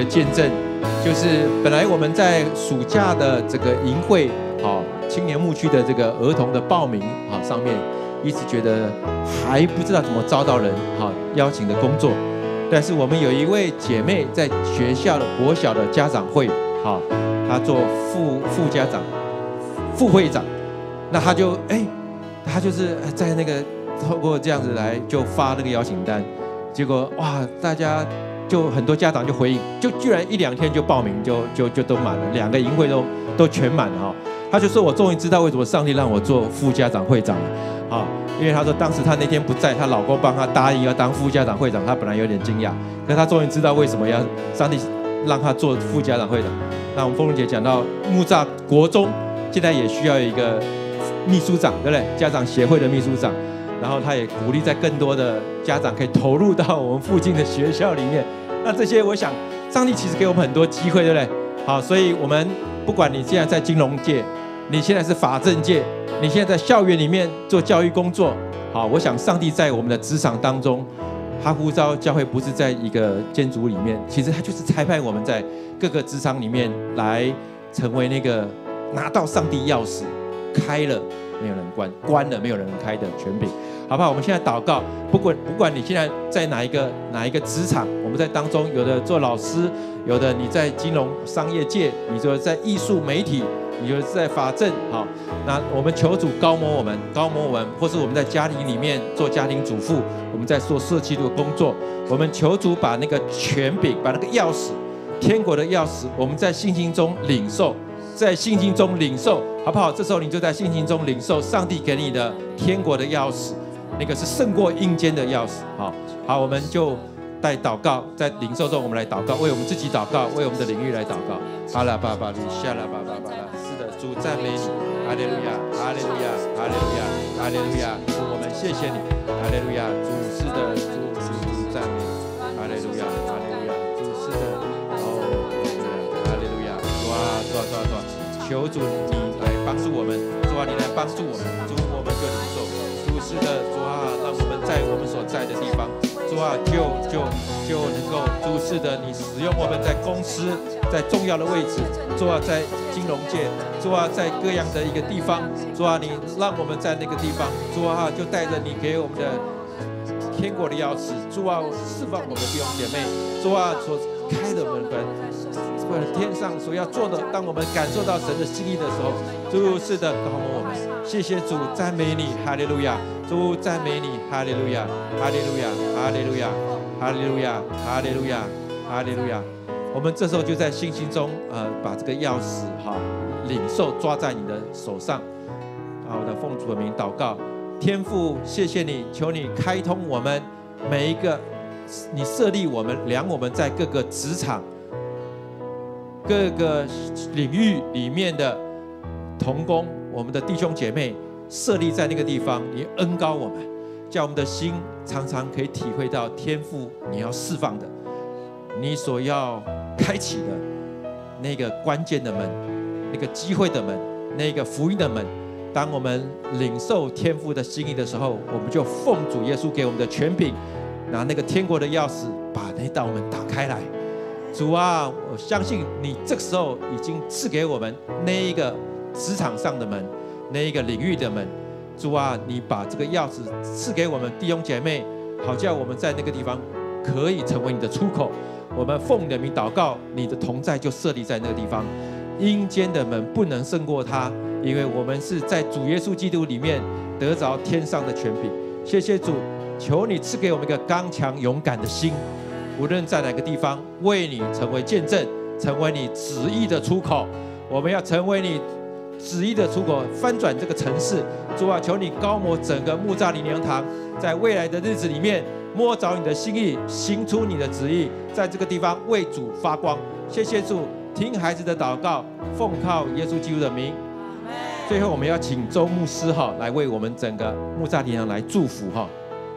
个见证，就是本来我们在暑假的这个营会，好青年牧区的这个儿童的报名，好上面一直觉得还不知道怎么招到人，好邀请的工作。但是我们有一位姐妹在学校的国小的家长会，好，她做副副家长、副会长，那她就哎，她就是在那个透过这样子来就发那个邀请单，结果哇，大家就很多家长就回应，就居然一两天就报名就就就都满了，两个营会都都全满了哈。她就说：“我终于知道为什么上帝让我做副家长会长了。”啊，因为她说当时她那天不在，她老公帮她答应要当副家长会长，她本来有点惊讶，可是她终于知道为什么要上帝让她做副家长会长。那我们凤荣姐讲到木栅国中现在也需要一个秘书长，对不对？家长协会的秘书长，然后她也鼓励在更多的家长可以投入到我们附近的学校里面。那这些我想上帝其实给我们很多机会，对不对？好，所以我们不管你现在在金融界，你现在是法政界，你现在在校园里面做教育工作，好，我想上帝在我们的职场当中，他呼召教会不是在一个建筑里面，其实他就是差派我们在各个职场里面来成为那个拿到上帝钥匙，开了没有人关，关了没有人能开的权柄，好不好？我们现在祷告，不管不管你现在在哪一个哪一个职场，我们在当中有的做老师，有的你在金融商业界，你就在艺术媒体。你就是在法政，好，那我们求主高摩我们，高摩我们，或是我们在家庭里面做家庭主妇，我们在做社区的工作，我们求主把那个权柄，把那个钥匙，天国的钥匙，我们在信心中领受，在信心中领受，好不好？这时候你就在信心中领受上帝给你的天国的钥匙，那个是胜过阴间的钥匙，好，好，我们就在祷告，在领受中我们来祷告，为我们自己祷告，为我们的领域来祷告。阿拉巴巴里夏拉巴巴巴拉，是的，主赞美你，哈利路亚，哈利路亚，哈利路亚，哈利路亚，主我们谢谢你，哈利路亚，主是的，主主主赞美你，哈利路亚，哈利路亚，主是的，哦，哈利路亚，主啊，主啊，主啊，主啊，求主你来帮助我们，主啊，你来帮助我们，主我们就领受，主是的，主啊，让我们在我们所在的地方。主啊，就就就能够主是的，你使用我们在公司，在重要的位置，主啊，在金融界，主啊，在各样的一个地方，主啊，你让我们在那个地方，主啊，就带着你给我们的天国的钥匙，主啊，释放我们的弟兄姐妹，主啊，所开的门门，天上所要做的，当我们感受到神的心意的时候，主是的，高摩我们，谢谢主，赞美你，哈利路亚。主赞美你，哈利路亚，哈利路亚，哈利路亚，哈利路亚，哈利路亚，哈利路亚。我们这时候就在信心中，呃，把这个钥匙哈领受，抓在你的手上。好的，奉主的名祷告，天父，谢谢你，求你开通我们每一个，你设立我们，量我们在各个职场、各个领域里面的同工，我们的弟兄姐妹。设立在那个地方，你恩膏我们，叫我们的心常常可以体会到天父你要释放的，你所要开启的那个关键的门，那个机会的门，那个福音的门。当我们领受天父的心意的时候，我们就奉主耶稣给我们的权柄，拿那个天国的钥匙，把那道门打开来。主啊，我相信你这个时候已经赐给我们那一个职场上的门。那一个领域的门，主啊，你把这个钥匙赐给我们弟兄姐妹，好叫我们在那个地方可以成为你的出口。我们奉你的名祷告，你的同在就设立在那个地方，阴间的门不能胜过它，因为我们是在主耶稣基督里面得着天上的权柄。谢谢主，求你赐给我们一个刚强勇敢的心，无论在哪个地方，为你成为见证，成为你旨意的出口。我们要成为你旨意的出口，翻转这个城市。主啊，求你高摩整个木栅灵粮堂，在未来的日子里面摸着你的心意，行出你的旨意，在这个地方为主发光。谢谢主，听孩子的祷告，奉靠耶稣基督的名。最后我们要请周牧师哈来为我们整个木栅灵粮来祝福哈。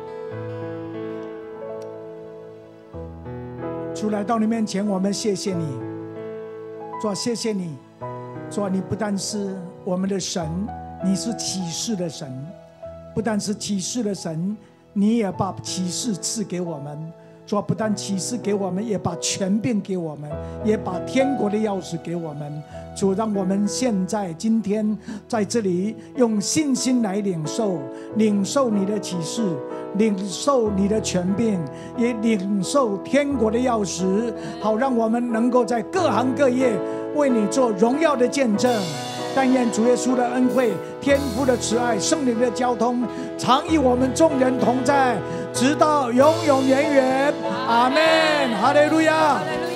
主，来到你面前，我们谢谢你，主啊，谢谢你。主啊，你不但是我们的神，你是启示的神，不但是启示的神，你也把启示赐给我们。 主不但启示给我们，也把权柄给我们，也把天国的钥匙给我们。主，让我们现在今天在这里用信心来领受，领受你的启示，领受你的权柄，也领受天国的钥匙，好让我们能够在各行各业为你做荣耀的见证。但愿主耶稣的恩惠、天父的慈爱、圣灵的交通，常与我们众人同在，直到永永远远。阿们。哈利路亚。